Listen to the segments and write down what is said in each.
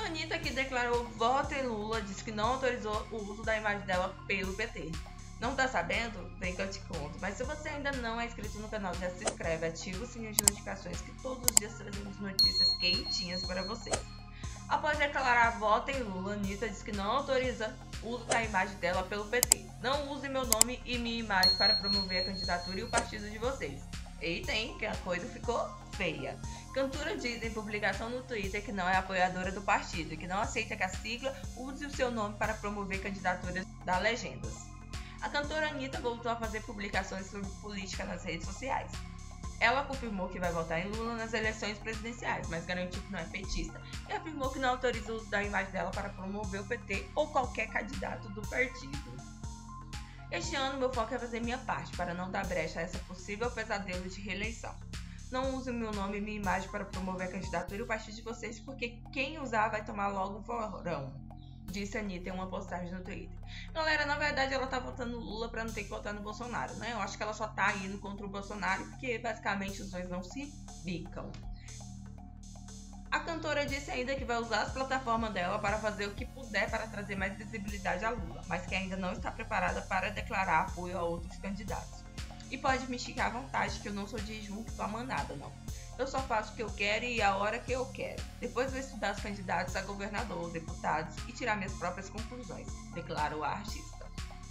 Anitta, que declarou voto em Lula, disse que não autorizou o uso da imagem dela pelo PT. Não tá sabendo? Vem que eu te conto. Mas se você ainda não é inscrito no canal, já se inscreve, ativa o sininho de notificações que todos os dias trazemos notícias quentinhas para vocês. Após declarar voto em Lula, Anitta disse que não autoriza o uso da imagem dela pelo PT. Não use meu nome e minha imagem para promover a candidatura e o partido de vocês. Eita, hein, que a coisa ficou feia. Cantora diz em publicação no Twitter que não é apoiadora do partido e que não aceita que a sigla use o seu nome para promover candidaturas da Legendas. A cantora Anitta voltou a fazer publicações sobre política nas redes sociais. Ela confirmou que vai votar em Lula nas eleições presidenciais, mas garantiu que não é petista e afirmou que não autoriza o uso da imagem dela para promover o PT ou qualquer candidato do partido. Este ano, meu foco é fazer minha parte para não dar brecha a essa possível pesadelo de reeleição. Não use meu nome e minha imagem para promover a candidatura e o partido de vocês, porque quem usar vai tomar logo um forrão, disse a Anitta em uma postagem no Twitter. Galera, na verdade ela tá votando no Lula para não ter que votar no Bolsonaro, né? Eu acho que ela só tá indo contra o Bolsonaro porque basicamente os dois não se bicam. A cantora disse ainda que vai usar as plataformas dela para fazer o que puder para trazer mais visibilidade a Lula, mas que ainda não está preparada para declarar apoio a outros candidatos. E pode me xingar à vontade, que eu não sou de ir junto com a manada, não. Eu só faço o que eu quero e a hora que eu quero. Depois vou estudar os candidatos a governador, deputados e tirar minhas próprias conclusões, declarou a artista.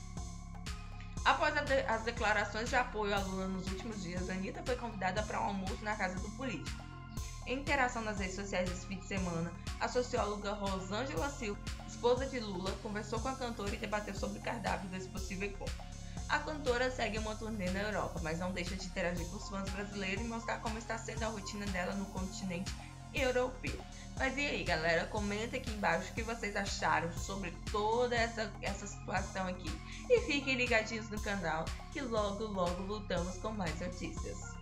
Após as declarações de apoio a Lula nos últimos dias, Anitta foi convidada para um almoço na casa do político. Em interação nas redes sociais esse fim de semana, a socióloga Rosângela Silva, esposa de Lula, conversou com a cantora e debateu sobre o cardápio desse possível encontro. A cantora segue uma turnê na Europa, mas não deixa de interagir com os fãs brasileiros e mostrar como está sendo a rotina dela no continente europeu. Mas e aí, galera? Comenta aqui embaixo o que vocês acharam sobre toda essa situação aqui. E fiquem ligadinhos no canal, que logo voltamos com mais notícias.